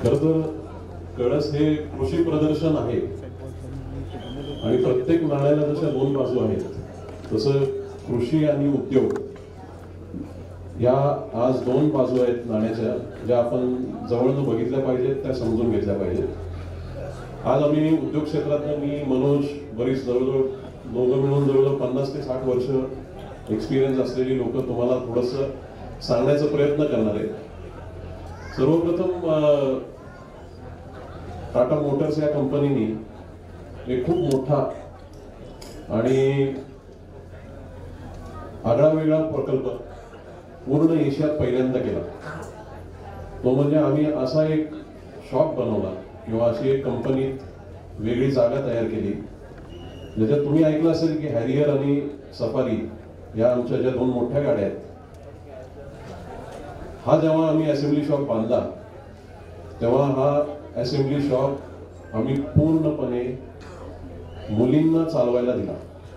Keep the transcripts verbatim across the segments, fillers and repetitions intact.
खरं तर कळस हे कृषी प्रदर्शन आहे आणि प्रत्येक नाण्याला जशा दोन बाजू आहेत तसं कृषी आणि उद्योग या आज दोन बाजू आहेत नाण्याच्या, ज्या आपण जवळनं बघितल्या पाहिजेत, त्या समजून घेतल्या पाहिजेत. आज आम्ही उद्योग क्षेत्रातनं मी मनोज बरीच जवळजवळ दोघं मिळून जवळजवळ पन्नास ते साठ वर्ष एक्सपिरियन्स असलेली लोक तुम्हाला थोडंसं सांगण्याचा प्रयत्न करणार आहे. सर्वप्रथम टाटा मोटर्स या कंपनीने एक खूप मोठा आणि आगळा वेगळा प्रकल्प पूर्ण एशियात पहिल्यांदा केला. तो म्हणजे आम्ही असा एक शॉप बनवला किंवा अशी एक कंपनीत वेगळी जागा तयार केली ज्याच्यात तुम्ही ऐकलं असेल की हॅरियर आणि सफारी या आमच्या ज्या दोन मोठ्या गाड्या आहेत, हा जेव्हा आम्ही असेंब्ली शॉप बांधला तेव्हा हा असेंब्ली शॉप आम्ही पूर्णपणे मुलींना चालवायला दिला.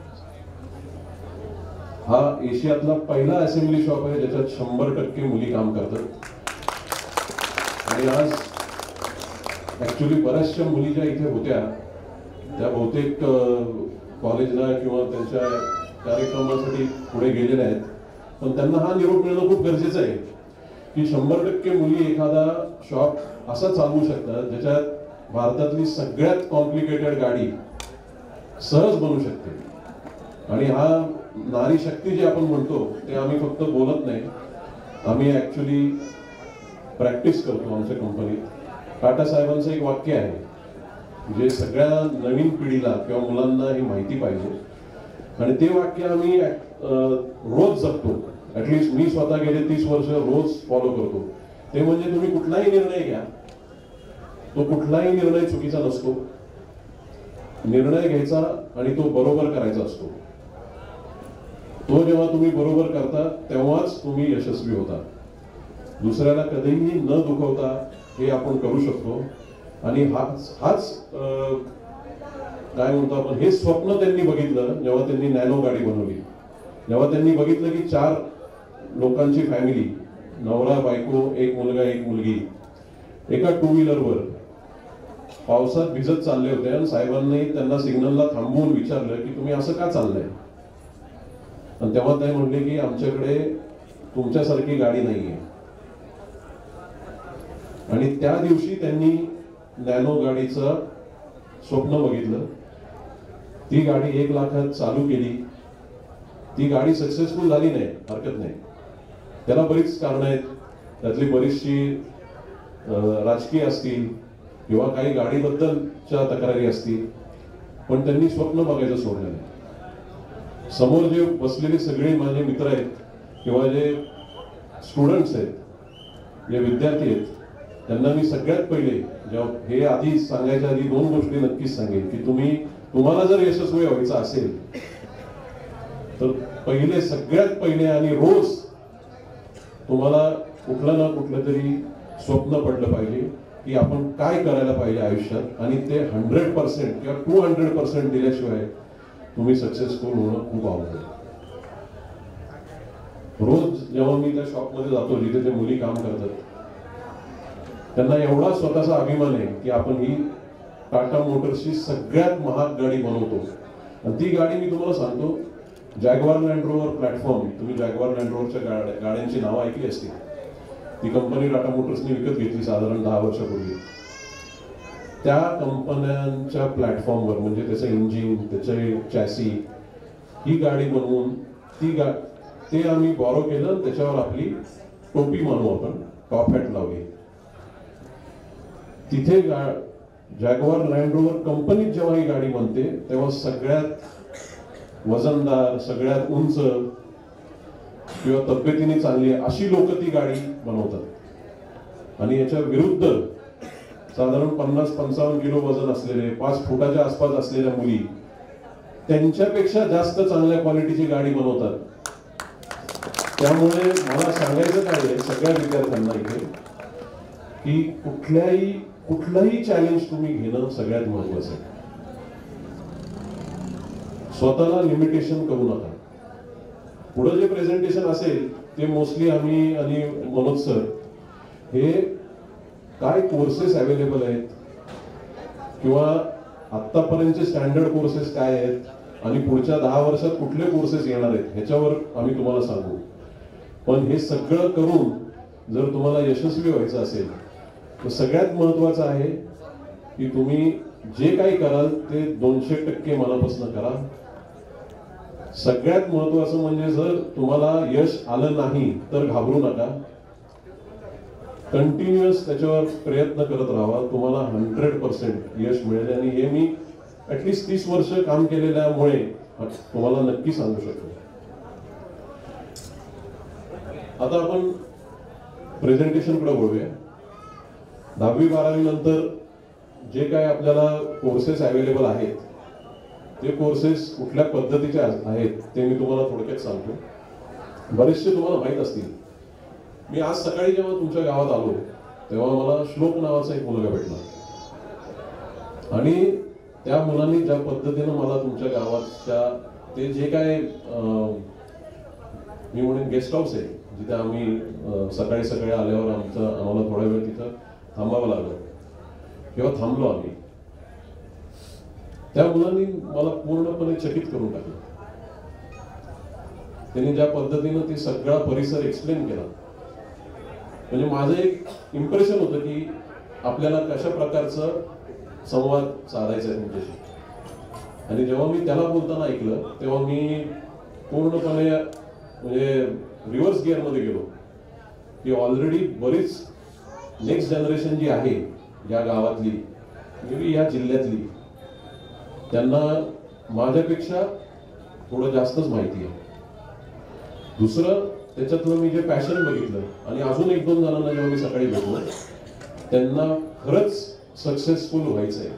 हा एशियातला पहिला असेंब्ली शॉप आहे ज्याच्यात शंभर टक्के मुली काम करतात. आणि आज ऍक्च्युली बऱ्याचशा मुली ज्या इथे होत्या त्या बहुतेक कॉलेजला किंवा त्यांच्या कार्यक्रमासाठी पुढे गेलेल्या आहेत, पण त्यांना हा निरोप मिळणं खूप गरजेचं आहे की शंभर टक्के मुली एखादा शॉप असा चालवू शकतात ज्याच्यात भारतातली सगळ्यात कॉम्प्लिकेटेड गाडी सहज बनू शकते. आणि हा नारी शक्ती जे आपण म्हणतो ते आम्ही फक्त बोलत नाही, आम्ही ऍक्च्युली प्रॅक्टिस करतो. आमच्या कंपनीत टाटा साहेबांचं एक वाक्य आहे जे सगळ्या नवीन पिढीला किंवा मुलांना ही माहिती पाहिजे आणि ते वाक्य आम्ही रोज जगतो. ऍटलिस्ट मी स्वतः गेले तीस वर्ष रोज फॉलो करतो. ते म्हणजे तुम्ही कुठलाही निर्णय घ्या, तो कुठलाही निर्णय चुकीचा नसतो. निर्णय घ्यायचा आणि तो बरोबर करायचा असतो. तो जेव्हा तुम्ही बरोबर करता तेव्हाच तुम्ही यशस्वी होता. दुसऱ्याला कधीही न दुखवता हे आपण करू शकतो. आणि हाच हाच काय म्हणतो आपण, हे स्वप्न त्यांनी बघितलं जेव्हा त्यांनी नॅनो गाडी बनवली. जेव्हा त्यांनी बघितलं की चार लोकांची फॅमिली, नवरा बायको, एक मुलगा एक मुलगी, एका टू व्हीलरवर पावसात भिजत चालले होते आणि साहेबांनी त्यांना सिग्नलला थांबवून विचारलं की तुम्ही असं का चाललंय. आणि तेव्हा ते म्हणले की आमच्याकडे तुमच्यासारखी गाडी नाहीये. आणि त्या दिवशी त्यांनी नॅनो गाडीचं स्वप्न बघितलं. ती गाडी एक लाखात चालू केली. ती गाडी सक्सेसफुल झाली नाही, हरकत नाही, त्याला बरीच कारणं आहेत. त्यातली बरीचशी राजकीय असतील किंवा काही गाडीबद्दलच्या तक्रारी असतील, पण त्यांनी स्वप्न बघायचं सोडलं नाही. समोर जे बसलेले सगळे माझे मित्र आहेत किंवा जे स्टुडंट्स आहेत, जे विद्यार्थी आहेत, त्यांना मी सगळ्यात पहिले जेव्हा हे आधी सांगायच्या आधी दोन गोष्टी नक्कीच सांगेन की तुम्ही तुम्हाला जर यशस्वी व्हायचं असेल तर पहिले सगळ्यात पहिले आणि रोज तुम्हाला कुठलं ना कुठलं तरी स्वप्न पडलं पाहिजे की आपण काय करायला पाहिजे आयुष्यात. आणि ते हंड्रेड पर्सेंट किंवा टू हंड्रेड पर्सेंट दिल्याशिवाय तुम्ही सक्सेसफुल होणं खूप अवघड आहे. रोज जेव्हा मी त्या शॉपमध्ये जातो जिथे ते मुली काम करतात, त्यांना एवढा स्वतःचा अभिमान आहे की आपण ही टाटा मोटर्सची सगळ्यात महाग गाडी बनवतो. आणि ती गाडी मी तुम्हाला सांगतो, जॅग्वार लँड रोव्हर प्लॅटफॉर्म, तुम्ही जॅग्वार लँड रोव्हरच्या गाड्यांची नावं ऐकली असतील. ती कंपनी टाटा मोटर्सने विकत घेतली साधारण दहा वर्षापूर्वी. त्या कंपन्यांच्या प्लॅटफॉर्मवर म्हणजे त्याचं इंजिन, त्याचे चॅसी, ही गाडी बनवून ती गा ते आम्ही बॉरो केलं. त्याच्यावर आपली टोपी मानू आपण, टॉप हॅट लावली. तिथे जॅग्वार लँड रोव्हर कंपनीत जेव्हा ही गाडी बनते तेव्हा सगळ्यात वजनदार, सगळ्यात उंच किंवा तब्येतीने चांगली अशी लोक ती गाडी बनवतात. आणि याच्या विरुद्ध साधारण पन्नास पंचावन्न किलो वजन असलेले, पाच फुटाच्या आसपास असलेल्या मुली त्यांच्यापेक्षा जास्त चांगल्या क्वालिटीची गाडी बनवतात. त्यामुळे मला सांगायचं काय आहे सगळ्या विद्यार्थ्यांना इथे की कुठल्याही कुठलंही चॅलेंज तुम्ही घेणं सगळ्यात महत्वाचं आहे. स्वतःला लिमिटेशन करू नका. पुढे जे प्रेझेंटेशन असेल ते मोस्टली आम्ही आणि मनोज सर हे काय कोर्सेस अवेलेबल आहेत किंवा आतापर्यंतचे स्टँडर्ड कोर्सेस काय आहेत आणि पुढच्या दहा वर्षात कुठले कोर्सेस येणार आहेत ह्याच्यावर आम्ही तुम्हाला सांगू. पण हे सगळं करून जर तुम्हाला यशस्वी व्हायचं असेल तर सगळ्यात महत्वाचं आहे की तुम्ही जे काही कराल ते दोनशे टक्के मनापासून करा. सगळ्यात महत्वाचं म्हणजे जर तुम्हाला यश आलं नाही तर घाबरू नका. कंटिन्युअस त्याच्यावर प्रयत्न करत राहा. तुम्हाला हंड्रेड पर्सेंट यश मिळेल. आणि हे मी ऍटलिस्ट तीस वर्ष काम केलेल्यामुळे तुम्हाला नक्की सांगू शकतो. आता आपण प्रेझेंटेशन कडे वळूया. दहावी बारावी नंतर जे काय आपल्याला कोर्सेस अवेलेबल आहेत ते कोर्सेस कुठल्या पद्धतीचे आहेत ते मी तुम्हाला थोडक्यात सांगतो. बरेचसे तुम्हाला माहीत असतील. मी आज सकाळी जेव्हा तुमच्या गावात आलो तेव्हा मला श्लोक नावाचा एक मुलगा भेटला आणि त्या मुलांनी ज्या पद्धतीनं मला तुमच्या गावाच्या ते जे काय मी म्हणेन गेस्ट हाऊस आहे जिथे आम्ही सकाळी सकाळी आल्यावर आमचं आम्हाला थोडा वेळ तिथं थांबावं लागलं किंवा थांबलो आम्ही. त्या मुलांनी मला पूर्णपणे चकित करून टाकलं. त्यांनी ज्या पद्धतीनं ते सगळा परिसर एक्सप्लेन केला म्हणजे माझं एक इम्प्रेशन होतं की आपल्याला कशा प्रकारचं संवाद साधायचा आहे तुमच्याशी. आणि जेव्हा मी त्याला बोलताना ऐकलं तेव्हा मी पूर्णपणे म्हणजे रिव्हर्स गिअरमध्ये गेलो की ऑलरेडी बरीच नेक्स्ट जनरेशन जी आहे या गावातली मे बी या जिल्ह्यातली त्यांना माझ्यापेक्षा थोडं जास्तच माहिती आहे. दुसरं त्याच्यातलं मी जे पॅशन बघितलं आणि अजून एक दोन जणांना जेव्हा मी सकाळी भेटलो त्यांना खरंच सक्सेसफुल व्हायचं आहे.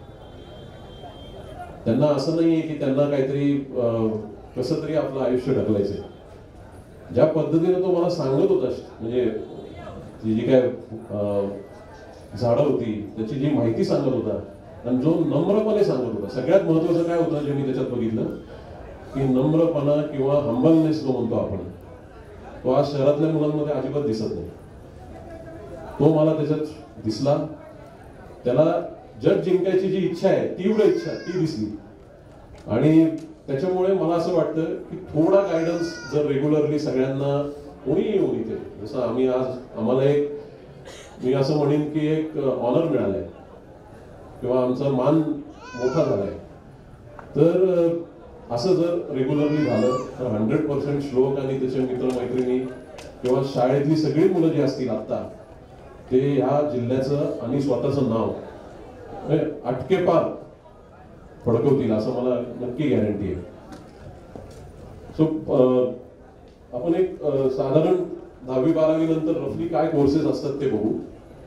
त्यांना असं नाहीये की त्यांना काहीतरी कसं तरी आपलं आयुष्य ढकलायचंय. ज्या पद्धतीने तो मला सांगत होता म्हणजे ती जी काय झाडं होती त्याची जी माहिती सांगत होता आणि जो नम्रपणे सांगत होता. सगळ्यात महत्वाचं काय होतं जे मी त्याच्यात बघितलं की नम्रपणा किंवा हंबलनेस जो म्हणतो आपण तो आज शहरातल्या मुलांमध्ये अजिबात दिसत नाही. तो मला त्याच्यात दिसला. त्याला जग जिंकायची जी इच्छा आहे तीव्र इच्छा ती दिसली. आणि त्याच्यामुळे मला असं वाटतं की थोडा गायडन्स जर रेग्युलरली सगळ्यांना कोणी येऊन इथे जसं आम्ही आज आम्हाला एक मी असं म्हणेन की एक ऑनर मिळालाय किंवा आमचा मान मोठा झालाय. तर असं जर रेग्युलरली झालं तर हंड्रेड पर्सेंट श्लोक आणि त्याचे मित्रमैत्रिणी किंवा शाळेतली सगळी मुलं जी असतील आत्ता ते ह्या जिल्ह्याचं आणि स्वतःचं नाव अटकेपार फडकवतील असं मला नक्की गॅरंटी आहे. सो आपण एक साधारण दहावी बारावी नंतर रफली काय कोर्सेस असतात ते बघू.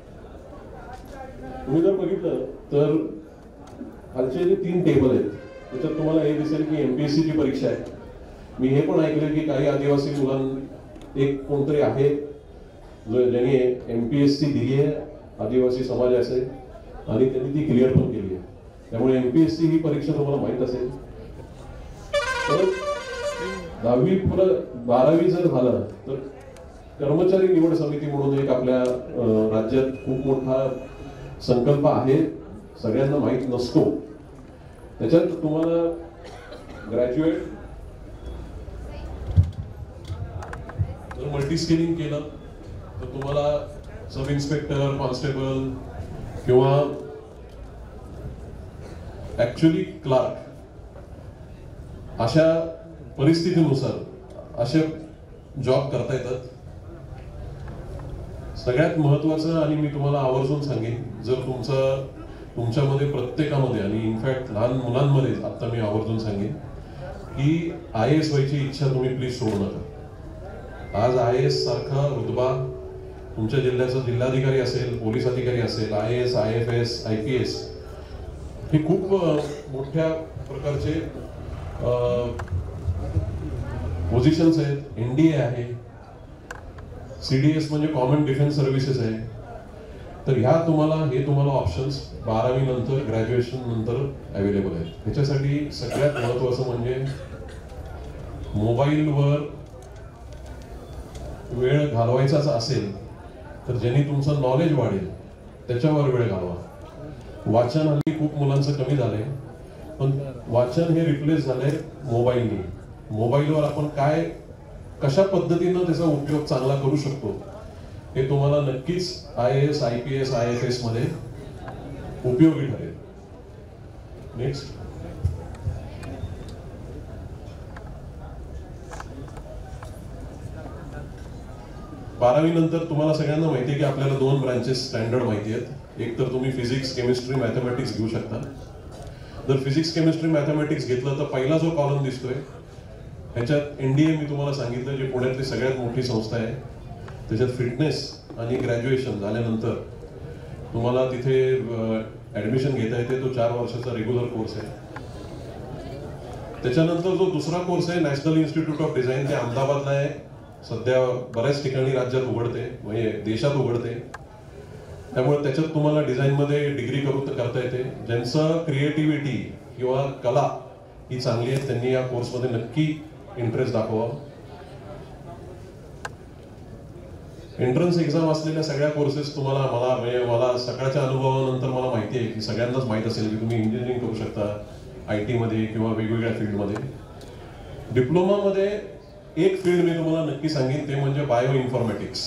तुम्ही जर बघितलं तर खालचे जे तीन टेबल आहेत त्याच्यात तुम्हाला हे दिसेल की एमपीएससी ची परीक्षा आहे. मी हे पण ऐकलं की काही आदिवासी मुलांना एक कोणतरी आहे ज्यांनी एमपीएससी दिली आहे आदिवासी समाज असेल आणि त्यांनी ती क्लिअर पण केली आहे. त्यामुळे एमपीएससी ही परीक्षा तुम्हाला माहित असेल. तर दहावी पुढं बारावी जर झालं तर कर्मचारी निवड समिती म्हणून एक आपल्या राज्यात खूप मोठा संकल्प आहे. सगळ्यांना माहित नसतो. त्याच्यात तुम्हाला ग्रॅज्युएट जर मल्टी स्किलिंग केलं तर तुम्हाला सब इन्स्पेक्टर कॉन्स्टेबल किंवा ऍक्च्युअली क्लार्क अशा परिस्थितीनुसार असे जॉब करता येतात. सगळ्यात महत्वाचं आणि मी तुम्हाला आवर्जून सांगेन जर तुमचं तुमच्यामध्ये प्रत्येकामध्ये आणि इनफॅक्ट लहान मुलांमध्ये आता मी आवर्जून सांगेन की आय एस व्हायची इच्छा तुम्ही प्लीज सोडू नका. आज आय एस सारखा रुतबा तुमच्या जिल्ह्याचा जिल्हाधिकारी असेल पोलीस अधिकारी असेल I S I F S I P S हे खूप मोठ्या प्रकारचे पोझिशन्स आहेत. एनडीए आहे सीडीएस म्हणजे कॉमन डिफेन्स सर्व्हिसेस आहे. तर ह्या तुम्हाला हे तुम्हाला ऑप्शन्स बारावी नंतर ग्रॅज्युएशन नंतर अवेलेबल आहेत. ह्याच्यासाठी सगळ्यात महत्वाचं म्हणजे मोबाईलवर वेळ घालवायचाच असेल तर ज्यांनी तुमचं नॉलेज वाढेल त्याच्यावर वेळ घालवा. वाचन हल्ली खूप मुलांचं कमी झालंय, पण वाचन हे रिप्लेस झालंय मोबाईलनी. मोबाईलवर आपण काय कशा पद्धतीनं त्याचा उपयोग चांगला करू शकतो हे तुम्हाला नक्कीच I A S, I P S, I F S मध्ये उपयोगी ठरेल. नेक्स्ट. बारावी नंतर तुम्हाला सगळ्यांना माहिती आहे की आपल्याला दोन ब्रांचेस स्टँडर्ड माहिती आहेत. एक तर तुम्ही फिजिक्स, केमिस्ट्री, मॅथमॅटिक्स घेऊ शकता. जर फिजिक्स, केमिस्ट्री, मॅथमॅटिक्स घेतलं तर पहिला जो कॉलम दिसतोय ह्याच्यात एनडीए मी तुम्हाला सांगितलं, जे पुण्यातली सगळ्यात मोठी संस्था आहे, त्याच्यात फिटनेस आणि ग्रॅज्युएशन झाल्यानंतर तुम्हाला तिथे ऍडमिशन घेता येते. तो चार वर्षाचा रेग्युलर कोर्स आहे. त्याच्यानंतर जो दुसरा कोर्स आहे नॅशनल इन्स्टिट्यूट ऑफ डिझाईन, ते अहमदाबादला आहे. सध्या बऱ्याच ठिकाणी राज्यात उघडते, म्हणजे देशात उघडते. त्यामुळे त्याच्यात तुम्हाला डिझाईनमध्ये डिग्री करू करता येते. ज्यांचं क्रिएटिव्हिटी किंवा कला ही चांगली आहे त्यांनी या कोर्समध्ये नक्की इंटरेस्ट दाखवा. एंट्रन्स एक्झाम असलेल्या सगळ्या कोर्सेस तुम्हाला मला म्हणजे मला सकाळच्या अनुभवानंतर मला माहिती आहे की सगळ्यांनाच माहीत असेल की तुम्ही इंजिनिअरिंग करू शकता आय टी मध्ये किंवा वेगवेगळ्या फील्डमध्ये. डिप्लोमामध्ये एक फील्ड मी तुम्हाला नक्की सांगेन, ते म्हणजे बायो इन्फॉर्मॅटिक्स.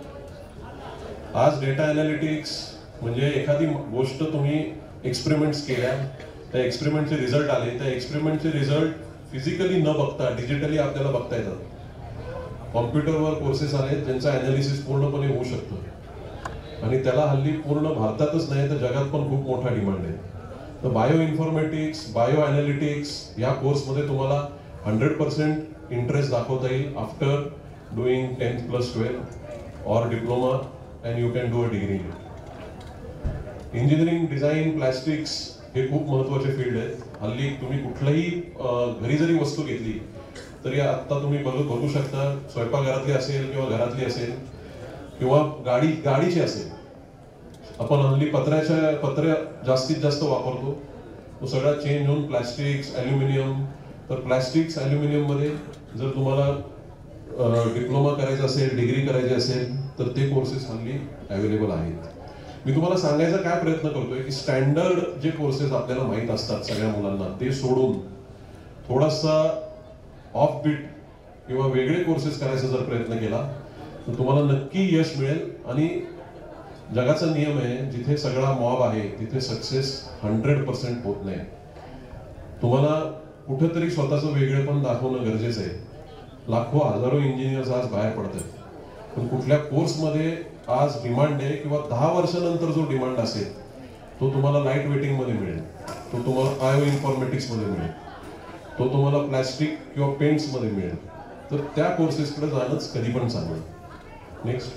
आज डेटा अनालिटिक्स म्हणजे एखादी गोष्ट तुम्ही एक्सपेरिमेंट्स केल्या, त्या एक्सपेरिमेंटचे रिझल्ट आले, त्या एक्सपेरिमेंटचे रिझल्ट फिजिकली न बघता डिजिटली आपल्याला बघता येतात. कॉम्प्युटरवर कोर्सेस आहेत ज्यांचं अनालिसिस पूर्णपणे होऊ शकतं आणि त्याला हल्ली पूर्ण भारतातच नाही तर जगात पण खूप मोठा डिमांड आहे. तर बायो इन्फॉर्मॅटिक्स, बायो अनालिटिक्स या कोर्समध्ये तुम्हाला हंड्रेड पर्सेंट इंटरेस्ट दाखवता येईल after doing tenth plus twelve और diploma and you can do a degree. Engineering, design, plastics हे खूप महत्वाचे फील्ड आहेत. हल्ली तुम्ही कुठल्याही घरी जरी वस्तू घेतली तरी आता तुम्ही बघू बघू शकता, स्वयंपाकघरातली असेल किंवा घरातली असेल किंवा गाडी गाडीची असेल, आपण हल्ली पत्र्याच्या पत्र्या जास्तीत जास्त वापरतो. तो सगळा चेंज होऊन प्लॅस्टिक्स, ॲल्युमिनियम. तर प्लॅस्टिक्स, ॲल्युमिनियम मध्ये जर तुम्हाला डिप्लोमा करायचा असेल, डिग्री करायची असेल तर ते कोर्सेस हल्ली अवेलेबल आहेत. मी तुम्हाला सांगायचा काय प्रयत्न करतोय की स्टँडर्ड जे कोर्सेस आपल्याला माहीत असतात सगळ्या मुलांना, ते सोडून थोडासा ऑफ बीट किंवा वेगळे कोर्सेस करायचा जर प्रयत्न केला तर तुम्हाला नक्की यश मिळेल. आणि जगाचा नियम आहे, जिथे सगळा मॉब आहे तिथे सक्सेस हंड्रेड पर्सेंट होत नाही. तुम्हाला कुठेतरी स्वतःचं वेगळेपण दाखवणं गरजेचं आहे. लाखो हजारो इंजिनियर्स आज बाहेर पडतात, पण कुठल्या कोर्समध्ये आज डिमांड आहे किंवा दहा वर्षानंतर जो डिमांड असेल तो तुम्हाला लाईट वेटिंग मध्ये मिळेल, तो तुम्हाला बायो इन्फॉर्मॅटिक्स मध्ये मिळेल, तो तुम्हाला प्लॅस्टिक किंवा पेंट्स मध्ये मिळेल. तर त्या कोर्सेसकडे जाणंच कधी पण चांगलं. नेक्स्ट.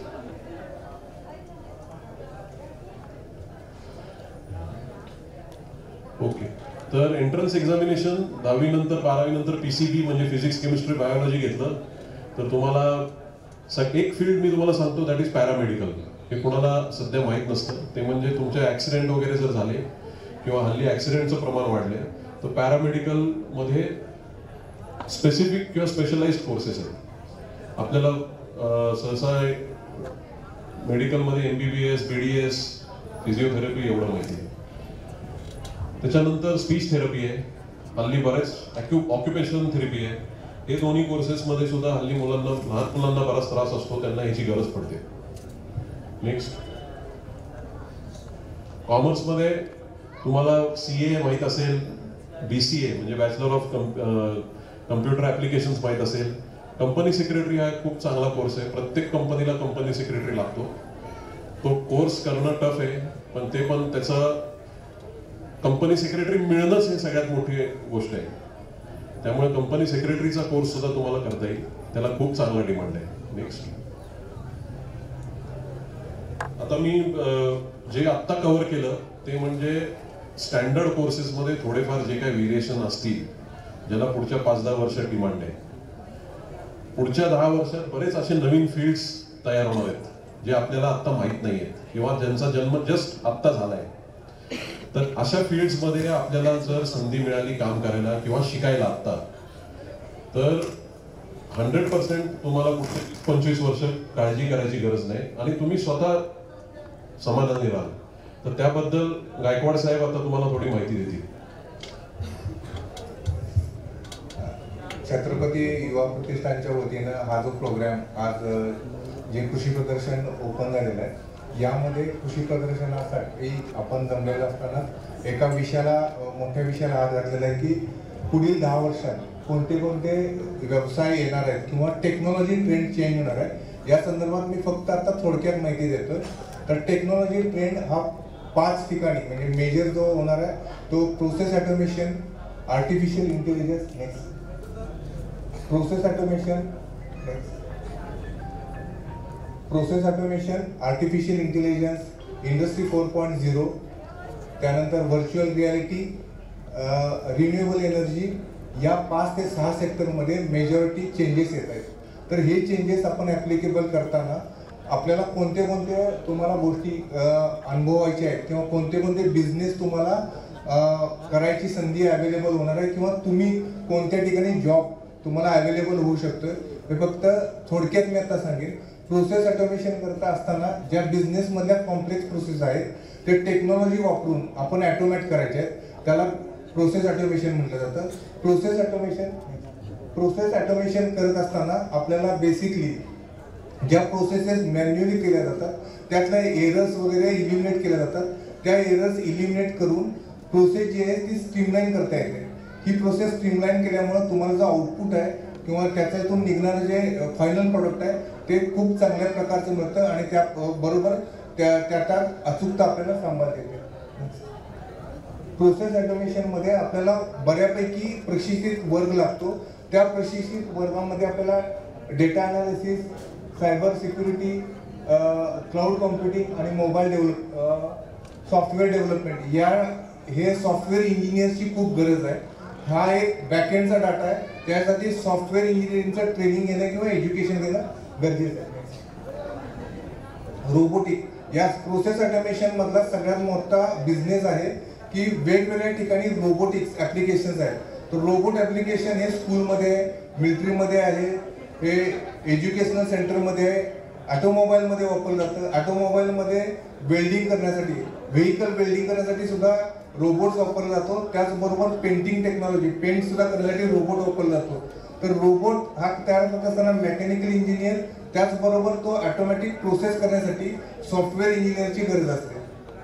ओके, तर एंट्रन्स एक्झामिनेशन दहावी नंतर बारावी नंतर पीसीबी म्हणजे फिजिक्स, केमिस्ट्री, बायोलॉजी घेतलं तर तुम्हाला एक फील्ड मी तुम्हाला सांगतो, दॅट इज पॅरामेडिकल. हे कोणाला सध्या माहीत नसतं. ते म्हणजे तुमचे ऍक्सिडेंट वगैरे जर झाले किंवा हल्ली ऍक्सिडेंटचं प्रमाण वाढले तर पॅरामेडिकल मध्ये स्पेसिफिक किंवा स्पेशलाइज्ड कोर्सेस आहेत. आपल्याला सहसा मेडिकलमध्ये एमबीबीएस, बीडीएस, फिजिओथेरपी एवढं माहिती आहे. त्याच्यानंतर स्पीच थेरपी आहे, हल्ली बरेच ऑक्युपेशनल थेरपी आहे. हे दोन्ही कोर्सेसमध्ये सुद्धा हल्ली मुलांना, लहान मुलांना बराच त्रास असतो, त्यांना याची गरज पडते. नेक्स्ट. कॉमर्समध्ये तुम्हाला सी ए माहीत असेल, बी सी ए म्हणजे बॅचलर ऑफ कम्प्युटर ऍप्लिकेशन्स माहीत असेल. कंपनी सेक्रेटरी हा खूप चांगला कोर्स आहे. प्रत्येक कंपनीला कंपनी सेक्रेटरी लागतो. तो कोर्स करणं टफ आहे, पण ते पण त्याचं कंपनी सेक्रेटरी मिळणंच हे सगळ्यात मोठी गोष्ट आहे. त्यामुळे कंपनी सेक्रेटरीचा कोर्स सुद्धा तुम्हाला करता येईल, त्याला खूप चांगला डिमांड आहे. नेक्स्ट. आता मी जे आत्ता कव्हर केलं ते म्हणजे स्टँडर्ड कोर्सेसमध्ये थोडेफार जे काही व्हेरिएशन असतील ज्याला पुढच्या पाच दहा वर्षात डिमांड आहे. पुढच्या दहा वर्षात बरेच असे नवीन फील्ड्स तयार होणार आहेत जे आपल्याला आत्ता माहीत नाही आहेत किंवा ज्यांचा जन्म जस्ट आत्ता झालाय. तर अशा फील्ड्समध्ये आपल्याला जर संधी मिळाली काम करायला किंवा शिकायला आत्ता, तर हंड्रेड पर्सेंट तुम्हाला कुठे पंचवीस वर्ष काळजी करायची गरज नाही आणि तुम्ही स्वतः समाधानी राहाल. तर त्याबद्दल गायकवाड साहेब आता तुम्हाला थोडी माहिती देतील. छत्रपती युवा प्रतिष्ठानच्या वतीनं हा जो प्रोग्राम आज जे कृषी प्रदर्शन ओपन झालेलं आहे, यामध्ये कृषी प्रदर्शनासाठी आपण जमलेलं असताना एका विषयाला मोठ्या विषयाला हात घातलेला आहे की पुढील दहा वर्षात कोणते कोणते व्यवसाय येणार आहेत किंवा टेक्नॉलॉजी ट्रेंड चेंज होणार आहे. या संदर्भात मी फक्त आता थोडक्यात माहिती देतो. तर टेक्नॉलॉजी ट्रेंड हा पाच ठिकाणी म्हणजे मेजर जो होणार आहे तो process automation, artificial intelligence, next process automation, next process automation, artificial intelligence, industry four point zero, त्यानंतर व्हर्च्युअल रियालिटी, रिन्युएबल एनर्जी, या पाच ते सहा सेक्टरमध्ये मेजॉरिटी चेंजेस येत आहेत. तर हे चेंजेस आपण ॲप्लिकेबल करताना आपल्याला कोणते कोणते तुम्हाला गोष्टी अनुभवायच्या आहेत किंवा कोणते कोणते बिझनेस तुम्हाला करायची संधी अवेलेबल होणार आहे किंवा तुम्ही कोणत्या ठिकाणी जॉब तुम्हाला अवेलेबल होऊ शकतोय हे फक्त थोडक्यात मी आता सांगेन. प्रोसेस ऑटोमेशन करता असताना ज्या बिझनेसमधल्या कॉम्प्लेक्स प्रोसेस आहेत ते टेक्नॉलॉजी वापरून आपण ऑटोमॅट करायचे आहेत, त्याला प्रोसेस ऑटोमेशन म्हटलं जातं. प्रोसेस ऑटोमेशन प्रोसेस ऑटोमेशन करत असताना आपल्याला बेसिकली ज्या प्रोसेसेस मॅन्युअली केल्या जातात त्यातल्या एरर्स वगैरे इलिमिनेट केल्या जातात. त्या एरर्स इलिमिनेट करून प्रोसेस जी आहे ती स्ट्रीमलाईन करता येते. ही प्रोसेस स्ट्रीमलाईन केल्यामुळे तुम्हाला जो आउटपुट आहे किंवा त्याच्यातून निघणारं जे फायनल प्रोडक्ट आहे ते खूप चांगल्या प्रकारचं मिळतं आणि त्या बरोबर त्या त्याच्यात अचूकता आपल्याला सांभाळता येते. प्रोसेस ऑटोमेशनमध्ये आपल्याला बऱ्यापैकी प्रशिक्षित वर्ग लागतो. त्या प्रशिक्षित वर्गामध्ये आपल्याला data analysis, cyber security, cloud computing आणि मोबाईल डेव्हलप सॉफ्टवेअर डेव्हलपमेंट या हे सॉफ्टवेअर इंजिनियर्सची खूप गरज आहे. हा एक बॅकएंडचा डाटा आहे, त्यासाठी सॉफ्टवेअर इंजिनिअरिंगचं ट्रेनिंग घेणं किंवा एज्युकेशन घेणं गरजेचं आहे. रोबोटिक या प्रोसेस ऑटोमेशन मधला सगळ्यात मोठा बिझनेस आहे की वेगवेगळ्या ठिकाणी रोबोटिक्स ॲप्लिकेशन्स आहेत. तर रोबोट ॲप्लिकेशन हे स्कूलमध्ये, मिलिटरीमध्ये आहे, हे एज्युकेशनल सेंटरमध्ये आहे, ऑटोमोबाईलमध्ये वापरलं जातं. ऑटोमोबाईलमध्ये वेल्डिंग करण्यासाठी, व्हेकल वेल्डिंग करण्यासाठी सुद्धा रोबोट्स वापरला जातो. त्याचबरोबर पेंटिंग टेक्नॉलॉजी, पेंट सुद्धा करण्यासाठी रोबोट वापरला जातो. तर रोबोट हा तयार करत असताना मेकॅनिकल इंजिनियर, त्याचबरोबर तो ऑटोमॅटिक प्रोसेस करण्यासाठी सॉफ्टवेअर इंजिनियरची गरज असते.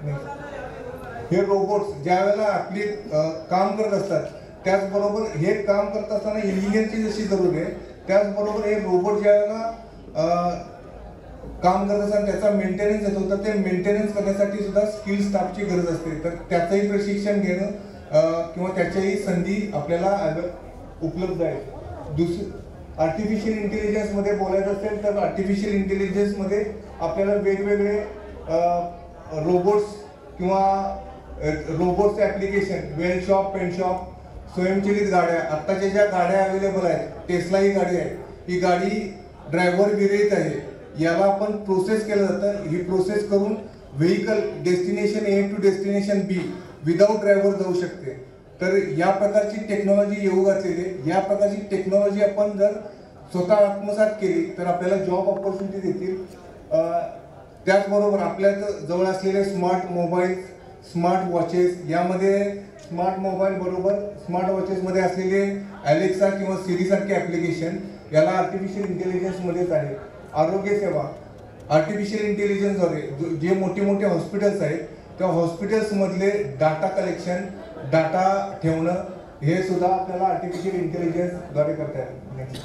हे रोबोट्स ज्या वेळेला आपली काम करत असतात त्याचबरोबर हे काम करत असताना इंजिनियरची जशी जरूर आहे त्याचबरोबर हे रोबोट ज्या वेळेला काम करत असताना त्याचा मेंटेनन्स येतो तर ते मेंटेनन्स करण्यासाठी सुद्धा स्किल स्टाफची गरज असते. तर त्याचंही प्रशिक्षण घेणं किंवा त्याच्याही संधी आपल्याला उपलब्ध आहे. दुसरी आर्टिफिशियल इंटेलिजन्समध्ये बोलायचं असेल तर आर्टिफिशियल इंटेलिजन्समध्ये आपल्याला वेगवेगळे रोबोट्स किंवा रोबोट्सचे application, weld shop, paint shop, स्वयंचलित गाड्या, आत्ताच्या ज्या गाड्या अवेलेबल आहेत, टेस्ला ही गाडी आहे, ही गाडी ड्रायव्हर विरहित आहे, याला आपण प्रोसेस केलं जातं. ही प्रोसेस करून vehicle destination A to destination B without driver जाऊ शकते. तर या प्रकारची टेक्नॉलॉजी येऊ घातलेली आहे. या प्रकारची टेक्नॉलॉजी आपण जर स्वतः आत्मसात केली तर आपल्याला जॉब ऑपॉर्च्युनिटी देतील. त्याचबरोबर आपल्या जवळ असलेले स्मार्ट मोबाईल, स्मार्ट वॉचेस, यामध्ये स्मार्ट मोबाईल बरोबर स्मार्ट वॉचेसमध्ये असलेले अलेक्सा किंवा सिरी सारखे ॲप्लिकेशन याला आर्टिफिशियल इंटेलिजन्समध्येच आहे. आरोग्य सेवा आर्टिफिशियल इंटेलिजन्सद्वारे जे मोठे मोठे हॉस्पिटल्स आहेत त्या हॉस्पिटल्समधले डाटा कलेक्शन, डाटा ठेवणं हे सुद्धा आपल्याला आर्टिफिशियल इंटेलिजन्सद्वारे करता येईल.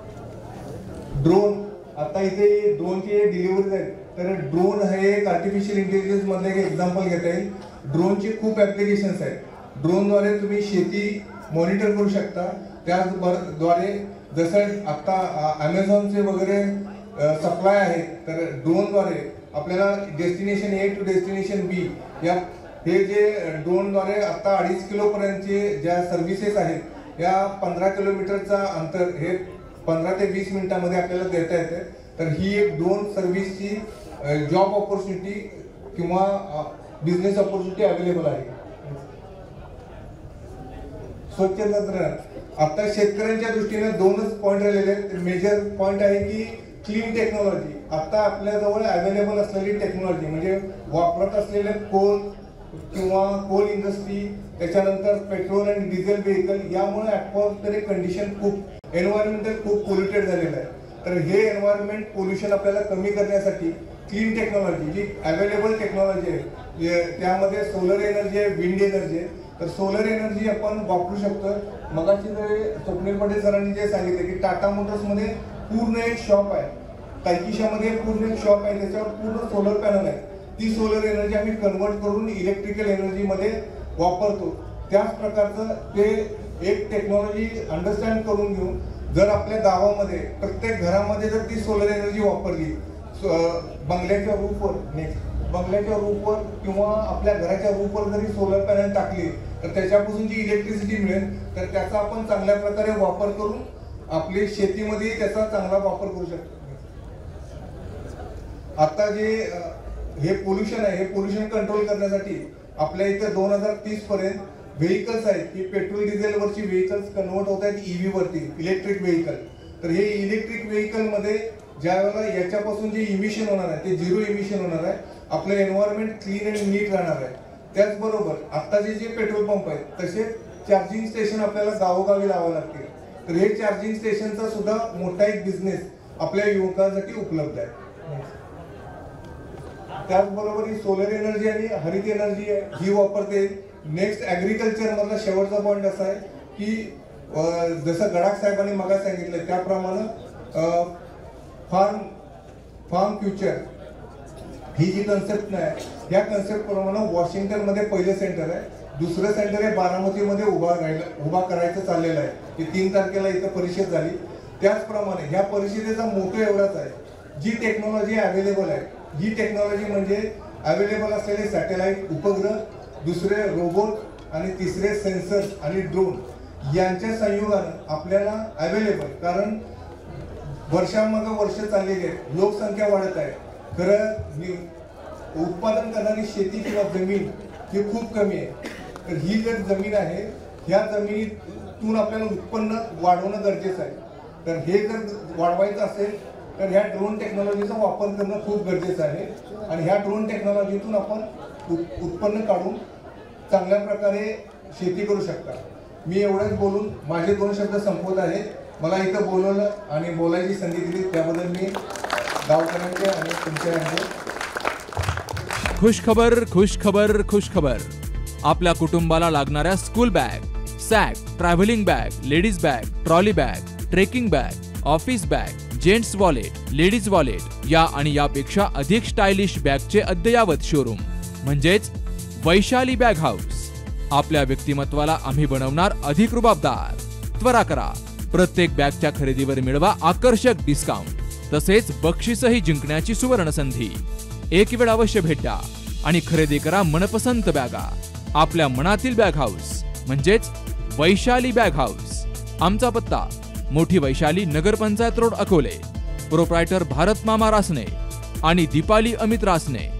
ड्रोन, आता इथे ड्रोनचे डिलिव्हरीज आहेत तर ड्रोन हे एक आर्टिफिशियल इंटेलिजन्स मधलं एक एक्झाम्पल घेता येईल. ड्रोनचे खूप ॲप्लिकेशन्स आहेत. ड्रोनद्वारे तुम्ही शेती मॉनिटर करू शकता. त्याचद्वारे जसं आता ॲमेझॉनचे वगैरे सप्लाय आहेत तर ड्रोनद्वारे आपल्याला destination A to destination B या हे जे ड्रोनद्वारे आता अडीच किलोपर्यंतचे ज्या सर्व्हिसेस आहेत या पंधरा किलोमीटरचा अंतर हे पंधरा ते वीस मिनिटांमध्ये आपल्याला देता येते. तर ही एक ड्रोन सर्व्हिसची जॉब ऑपॉर्च्युनिटी किंवा बिझनेस ऑपॉर्च्युनिटी अवेलेबल आहे. स्वच्छ तंत्रज्ञान, आता शेतकऱ्यांच्या दृष्टीने दोनच पॉईंट राहिलेले आहेत. मेजर पॉईंट आहे की क्लीन टेक्नॉलॉजी, आता आपल्याजवळ अवेलेबल असलेली टेक्नॉलॉजी म्हणजे वापरत असलेले कोल किंवा कोल इंडस्ट्री, त्याच्यानंतर पेट्रोल आणि डिझेल व्हेकल, यामुळे ॲटमॉस्फेरिक कंडिशन खूप एन्व्हायरमेंटल खूप पोल्युटेड झालेलं आहे. तर हे एन्व्हायरमेंट पोल्युशन आपल्याला कमी करण्यासाठी क्लीन टेक्नॉलॉजी जी अवेलेबल टेक्नॉलॉजी आहे, त्यामध्ये सोलर एनर्जी आहे, विंड एनर्जी आहे. तर सोलर एनर्जी आपण वापरू शकतो. मगाशी जे स्वप्नील पटेल सरांनी जे सांगितलं की टाटा मोटर्समध्ये पूर्ण एक शॉप आहे, तायकिशामध्ये पूर्ण एक शॉप आहे, त्याच्यावर पूर्ण सोलर पॅनल आहे. ती सोलर एनर्जी आम्ही कन्वर्ट करून इलेक्ट्रिकल एनर्जीमध्ये वापरतो. त्याच प्रकारचं ते एक टेक्नॉलॉजी अंडरस्टँड करून घेऊन जर आपल्या गावामध्ये प्रत्येक घरामध्ये जर ती सोलर एनर्जी वापरली, बंगल्याच्या रूफवर नेक्स्ट बंगल्याच्या रूफवर किंवा आपल्या घराच्या रूफवर जरी सोलर पॅनल टाकली तर त्याच्यापासून जी इलेक्ट्रिसिटी मिळेल, तर त्याचा आपण चांगल्या प्रकारे वापर करून आपली शेतीमध्ये त्याचा चांगला वापर करू शकतो. आता जे हे पोल्युशन आहे, हे पोल्युशन कंट्रोल करण्यासाठी आपल्या इथे दोन हजार तीस पर्यंत व्हेकल्स आहेत की पेट्रोल डिझेलवरची व्हेकल्स कन्वर्ट होत आहेत ईव्ही वरती, इलेक्ट्रिक व्हेकल. तर हे इलेक्ट्रिक व्हेकल मध्ये ज्या वेळेला याच्यापासून जे इमिशन होणार आहे ते झिरो इमिशन होणार आहे, आपलं एन्व्हायरमेंट क्लीन अँड नीट राहणार आहे. त्याचबरोबर आत्ताचे जे पेट्रोल पंप आहेत तसेच चार्जिंग स्टेशन आपल्याला गावोगावी लावावे लागतील. तर हे चार्जिंग स्टेशनचा सुद्धा मोठा एक बिझनेस आपल्या युवकांसाठी उपलब्ध आहे. त्याचबरोबर ही सोलर एनर्जी आणि हरित एनर्जी ही वापरते. नेक्स्ट ॲग्रिकल्चर मधला शेवटचा पॉईंट असा आहे की जसं गडाख साहेबांनी मगा सांगितलं त्याप्रमाणे फार्म फार्म फ्युचर ही जी कन्सेप्ट नाही, या कन्सेप्ट प्रमाणे वॉशिंग्टनमध्ये पहिलं सेंटर आहे, दुसरं सेंटर आहे बारामतीमध्ये उभा राहिलं उभा करायचं चाललेलं आहे. की तीन तारखेला इथं परिषद झाली. त्याचप्रमाणे ह्या परिषदेचा मोठं एवढाच आहे, जी टेक्नॉलॉजी अवेलेबल आहे, ही टेक्नॉलॉजी म्हणजे अवेलेबल असलेले सॅटेलाइट उपग्रह, दुसरे रोबोट आणि तिसरे सेन्सर्स आणि ड्रोन यांच्या संयोगानं आपल्याला अवेलेबल, कारण वर्षांमागे वर्ष चाललेली आहे, लोकसंख्या वाढत आहे, खरं उत्पादन करणारी शेती किंवा जमीन ही खूप कमी आहे. तर ही जर जमीन आहे, ह्या जमिनीतून आपल्याला उत्पन्न वाढवणं गरजेचं आहे. तर हे जर वाढवायचं असेल तर ह्या ड्रोन टेक्नॉलॉजीचा वापर करणं खूप गरजेचं आहे. आणि ह्या ड्रोन टेक्नॉलॉजीतून आपण उत्पन्न काढून चांगल्या प्रकारे शेती करू शकता. मी एवढंच बोलून माझे दोन शब्द संपवत आहे. मला इथं बोलवलं आणि बोलायची संधी दिली त्याबद्दल मी गावकऱ्यांचे आणि तुमच्या यांचे खुश खबर खुश खबर खुश खबर. आपल्या कुटुंबाला लागणाऱ्या school bag, sack, travelling bag, ladies bag, trolley bag, trekking bag, office bag, gents wallet, ladies wallet या आणि यापेक्षा अधिक स्टायलिश बॅगचे अद्ययावत शोरूम म्हणजेच वैशाली बॅग हाऊस. आपल्या व्यक्तिमत्वाला आम्ही बनवणार अधिक रुबाबदार. त्वरा करा, प्रत्येक बॅगच्या खरेदीवर मिळवा आकर्षक डिस्काउंट तसेच बक्षीसही जिंकण्याची सुवर्ण संधी. एक वेळ अवश्य भेट द्या आणि खरेदी करा मनपसंत बॅगा. आपल्या मनातील बॅग हाऊस म्हणजेच वैशाली बॅग हाऊस. आमचा पत्ता मोठी वैशाली, नगरपंचायत रोड, अकोले. प्रोप्रायटर भारत मामा रासने आणि दीपाली अमित रासने.